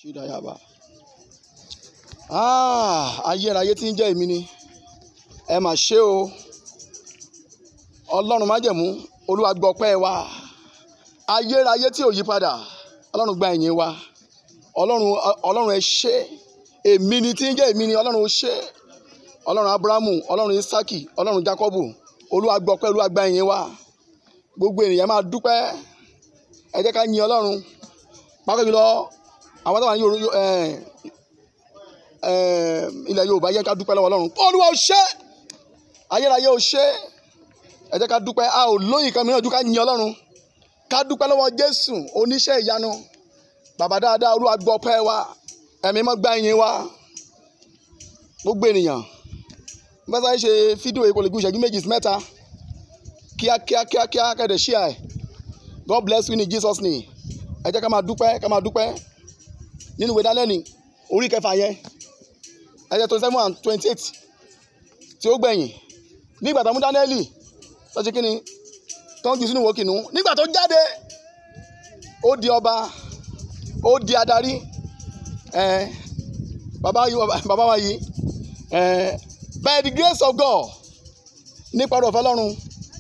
ayérayé tí ń jẹ́ èmi ni ẹ mà ṣe o ọlọ́run májẹ̀mú olúwa gbọ́ ọpẹ́ wa ayérayé tí ò yí padà ọlọ́run gba ìyìn wa ọlọ́run ẹ ṣé èmi ni tí ń jẹ́ èmi ni ọlọ́run ó ṣé ọlọ́run abrahamu ọlọ́run isaki ọlọ́run jacobu olúwa gbọ́ ọpẹ́ olúwa gba ìyìn wa gbogbo ènìyàn máa dúpẹ́ ẹ jẹ́ ká yin ọlọ́run pàápàá jùlọ àwọn tó wà ní ilẹ̀ yorùbá yẹ ká dúpẹ́ lọ́wọ́ ọlọ́run olúwa ó ṣé ayérayé ó ṣé ẹ jẹ́ ká dúpẹ́ a ò lóyìn kan mìíràn ju ká yin ọlọ́run ká dúpẹ́ lọ́wọ́ jésù oníṣẹ́ ìyanu bàbá dáadáa olúwa gbọ́ ọpẹ́ wa ẹ̀mí mọ́ gba ìyìn wa gbogbo ènìyàn bá sáyé ṣe fídíò èkó lè gún ìṣẹ́jú méjì sí mẹ́ta kíá kẹ́dẹ̀ ṣíà ẹ̀ God bless you in Jesus name ẹ jẹ́ ká máa dúpẹ́ nínú ìwé Dánẹ́lì orí kẹfà yẹn ẹ̀jẹ̀ 27 and 28 tí ó gbẹ̀yìn nígbà tó mú Dánẹ́lì tó ṣe kíni tó ń jù sínú ìwò kìnnìún nígbà tó jáde ó di ọba ó di adarí bàbá wa yìí by the grace of God nípa ọ̀rọ̀ ọ̀fẹ́ Ọlọ́run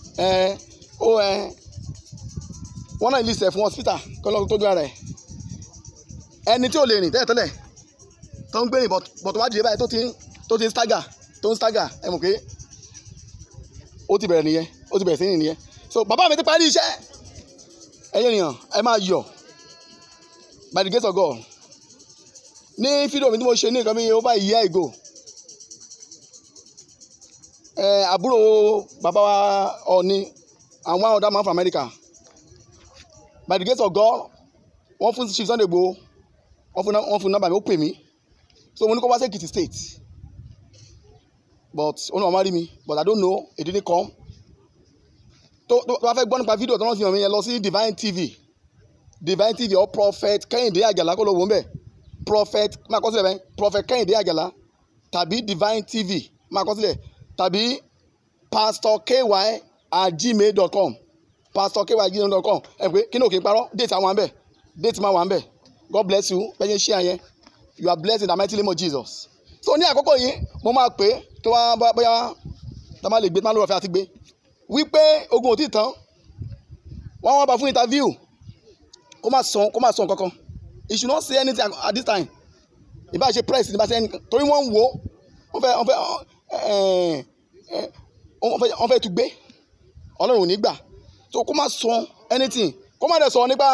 wọ́n náà ilé ìsẹ̀ fún hospital kọ́ lọ́ọ́ tó gbára ẹ̀ ẹni tí ò lè rìn tẹ́lẹ̀tẹ́lẹ̀ tó ń gbé rìn bọ̀tọ̀ wá dìde báyìí tó ti ń stagger ẹ mọ̀ pé ó ti bẹ̀rẹ̀ nìyẹn ó ti bẹ̀rẹ̀ sí nìyẹn so bàbá mi ti parí iṣẹ́ ẹ̀yin ènìyàn ẹ máa yọ̀ by the grace of God ní fídíò mi tí mo ṣe ní nǹkan bí over a year ago àbúrò bàbá wa Ọọ̀ni àwọn other man from America by the grace of God wọ́n fún Chief Sunday Igboho wọ́n fún nọ́mbà mi ó pè mí so mo ní kó wá sí Èkìtì state but ó ní wọ́n máa rí mi but I don't know it didn't come tó wá fẹ́ gbọ́ nípa fídíò tó wọ́n fi hàn mí yẹn lọ sí Divine TV or Prophet Kẹ́hìndé Àjàlá kó ló wò ń bẹ̀ Prophet máa kọ sílẹ̀ bẹ́ẹ̀ Prophet Kẹ́hìndé Àjàlá tàbí Divine TV máa kọ sílẹ̀ tàbí pastorky@gmail.com pastorky@gmail.com ẹ pé kí ni òkè parọ́ déètì àwọn àmbẹ̀ déètì máa wà ń bẹ̀ God bless you bẹ́ẹ̀ ṣe àyẹn you are blessed in the mighty name of Jesus so ní àkókò yìí mo máa pè é tó wá bóyá tá a máa lè gbé tá a máa lò ọ̀fẹ́ àti gbé wípé ogun ò tí ì tán wọ́n bá fún interview kó má sọ kankan he should not say anything at this time ìbá ṣe press ìbá ṣe anything torí wọ́n ń wò wọ́n fẹ́ tún gbé ọlọ́run ò ní gbà so kó má sọ anything kó má dẹ̀ sọ nípa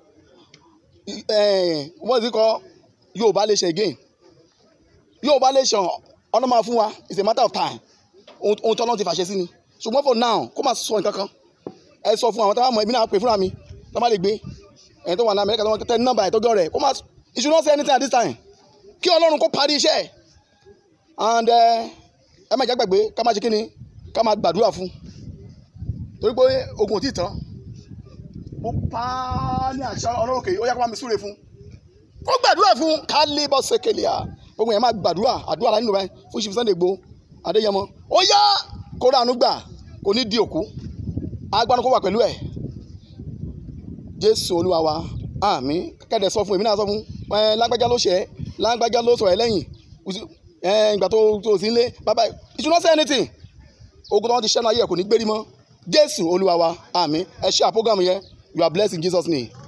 wọ́n ti kọ́ Yorùbá lè ṣe again Yorùbá lè ṣe ọ̀nà máa fún wa it's a matter of time ohun tó náà ti fàṣẹ sí ni ṣùgbọ́n for now kó má sọ nǹkan kan ẹ sọ fún àwọn táwọn ọmọ ẹbí náà pè fúnra mi tó má lè gbé ẹni tó wà ní Amẹ́ríkà tó wọ́n tẹ nọ́mbà ìtọ́jú rẹ̀ kó má he should not say anything at this time kí ọlọ́run kó parí iṣẹ́ and ẹ má jẹ́ gbàgbé ká má ṣe kíni ká má gbàdúrà fún torí pé ogun ò tí ì tán mo pa ní àṣà ọlọ́run òkè ó yá kó má mi súre fún kó gbàdúrà fún ká lè bọ́ sẹ́kẹ̀lì à gbogbo yẹn má gbàdúrà àdúrà láti nínú báyìí fún Chief Sunday Igboho Adéyẹmọ ó yá kó ránú gbà kò ní di òkú agbára kó wà pẹ̀lú ẹ̀ Jésù Olúwa wa àmín kẹ́dẹ̀ sọ fún èmi náà sọ fún lágbájá ló ṣe lágbájá ló sọ ẹ lẹ́yìn ìgbà tó sí nílé bàbá you should not say anything ogun tó wọ́n ti ṣẹ́nu ayé ẹ̀ kò ní gbérí mọ́ Jésù Olúwa wa àmín ẹ ṣe àpọ́gàmù yẹn you are blessed in Jesus name.